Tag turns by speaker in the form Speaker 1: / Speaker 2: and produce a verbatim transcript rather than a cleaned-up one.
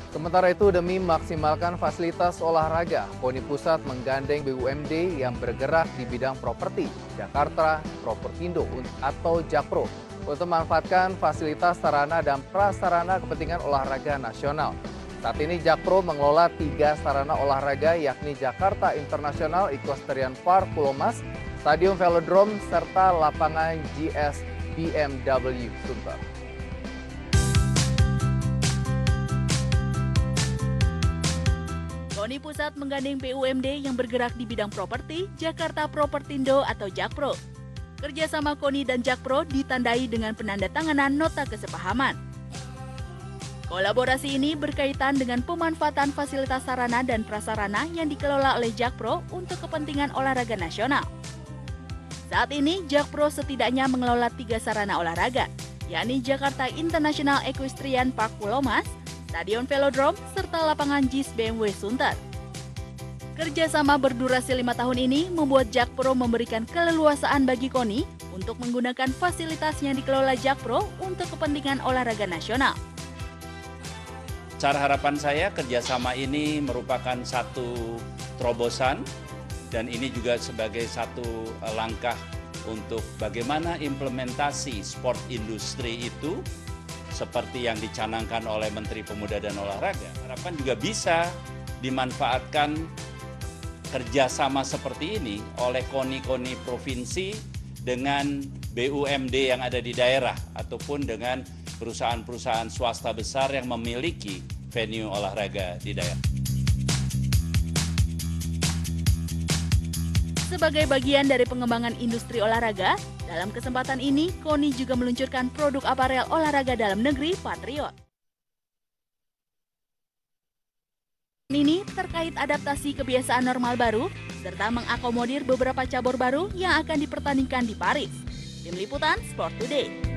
Speaker 1: Sementara itu, demi maksimalkan fasilitas olahraga, KONI Pusat menggandeng B U M D yang bergerak di bidang properti, Jakarta Propertindo atau Jakpro, untuk memanfaatkan fasilitas sarana dan prasarana kepentingan olahraga nasional. Saat ini Jakpro mengelola tiga sarana olahraga yakni Jakarta International Equestrian Park Pulau Mas, Stadion Velodrome, serta lapangan G S B M W Sunter.
Speaker 2: KONI Pusat menggandeng B U M D yang bergerak di bidang properti, Jakarta Propertindo atau Jakpro. Kerjasama KONI dan Jakpro ditandai dengan penandatanganan nota kesepahaman. Kolaborasi ini berkaitan dengan pemanfaatan fasilitas sarana dan prasarana yang dikelola oleh Jakpro untuk kepentingan olahraga nasional. Saat ini, Jakpro setidaknya mengelola tiga sarana olahraga, yakni Jakarta International Equestrian Park Pulau Mas, Stadion Velodrome, serta lapangan G S B M W Sunter. Kerjasama berdurasi lima tahun ini membuat Jakpro memberikan keleluasaan bagi KONI untuk menggunakan fasilitas yang dikelola Jakpro untuk kepentingan olahraga nasional.
Speaker 3: Cara harapan saya kerjasama ini merupakan satu terobosan dan ini juga sebagai satu langkah untuk bagaimana implementasi sport industri itu seperti yang dicanangkan oleh Menteri Pemuda dan Olahraga. Harapan juga bisa dimanfaatkan kerjasama seperti ini oleh KONI-KONI provinsi dengan B U M D yang ada di daerah ataupun dengan perusahaan-perusahaan swasta besar yang memiliki venue olahraga di daerah.
Speaker 2: Sebagai bagian dari pengembangan industri olahraga, dalam kesempatan ini KONI juga meluncurkan produk aparel olahraga dalam negeri Patriot. Ini terkait adaptasi kebiasaan normal baru serta mengakomodir beberapa cabur baru yang akan dipertandingkan di Paris. Tim Liputan Sport Today.